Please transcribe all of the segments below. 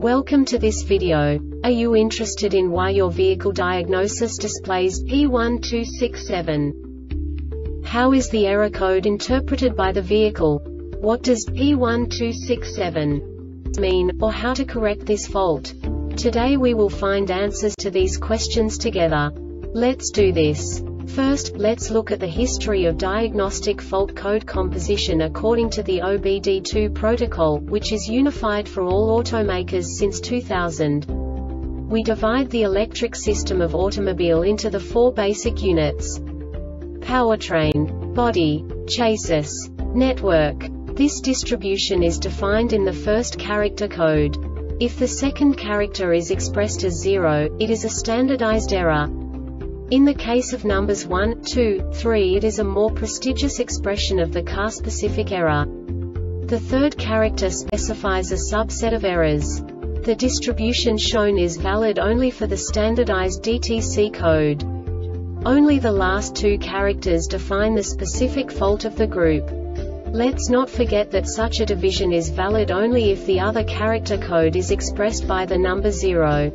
Welcome to this video. Are you interested in why your vehicle diagnosis displays P1267? How is the error code interpreted by the vehicle? What does P1267 mean, or how to correct this fault? Today we will find answers to these questions together. Let's do this. First, let's look at the history of diagnostic fault code composition according to the OBD2 protocol, which is unified for all automakers since 2000. We divide the electric system of automobile into the four basic units: powertrain, body, chassis, network. This distribution is defined in the first character code. If the second character is expressed as 0, it is a standardized error. In the case of numbers 1, 2, 3, it is a more prestigious expression of the car-specific error. The third character specifies a subset of errors. The distribution shown is valid only for the standardized DTC code. Only the last two characters define the specific fault of the group. Let's not forget that such a division is valid only if the other character code is expressed by the number 0.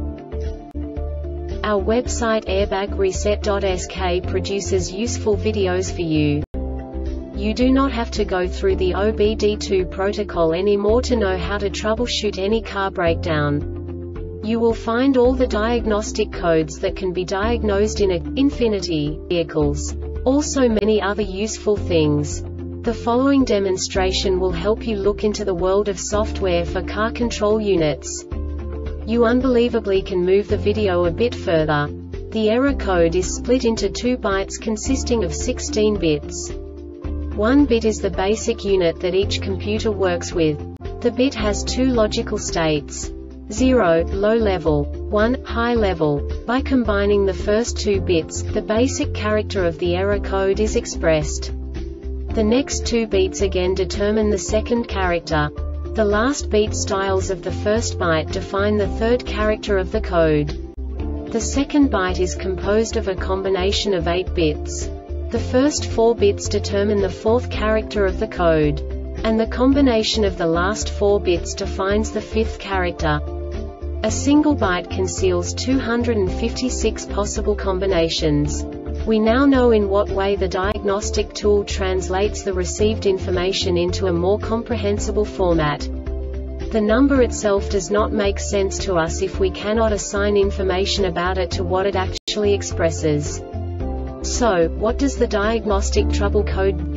Our website airbagreset.sk produces useful videos for you. You do not have to go through the OBD2 protocol anymore to know how to troubleshoot any car breakdown. You will find all the diagnostic codes that can be diagnosed in Infiniti vehicles. Also many other useful things. The following demonstration will help you look into the world of software for car control units. You unbelievably can move the video a bit further. The error code is split into 2 bytes consisting of 16 bits. 1 bit is the basic unit that each computer works with. The bit has 2 logical states: 0, low level, 1, high level. By combining the first 2 bits, the basic character of the error code is expressed. The next 2 beats again determine the second character. The last beat styles of the first byte define the third character of the code. The second byte is composed of a combination of 8 bits. The first 4 bits determine the fourth character of the code. And the combination of the last 4 bits defines the fifth character. A single byte conceals 256 possible combinations. We now know in what way the diagnostic tool translates the received information into a more comprehensible format. The number itself does not make sense to us if we cannot assign information about it to what it actually expresses. So, what does the diagnostic trouble code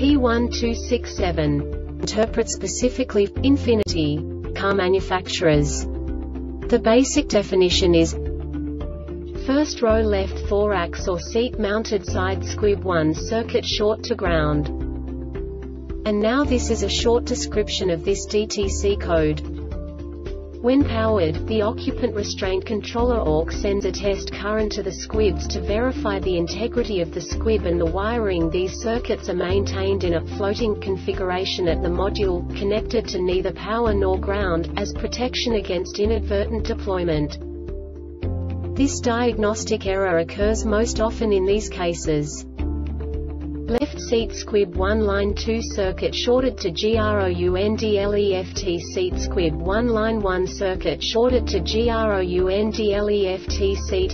P1267 interpret specifically for Infiniti car manufacturers? The basic definition is: first row left 4-ax or seat-mounted side squib 1 circuit short to ground. And now this is a short description of this DTC code. When powered, the occupant restraint controller AUX sends a test current to the squibs to verify the integrity of the squib and the wiring. These circuits are maintained in a floating configuration at the module, connected to neither power nor ground, as protection against inadvertent deployment. This diagnostic error occurs most often in these cases: left seat squib 1 line 2 circuit shorted to ground, left seat squib 1 line 1 circuit shorted to ground, left seat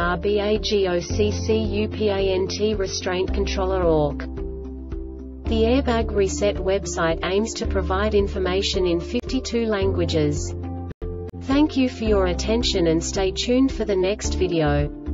AIRBAGOCCUPANT restraint controller AUX. The Airbag Reset website aims to provide information in 52 languages. Thank you for your attention and stay tuned for the next video.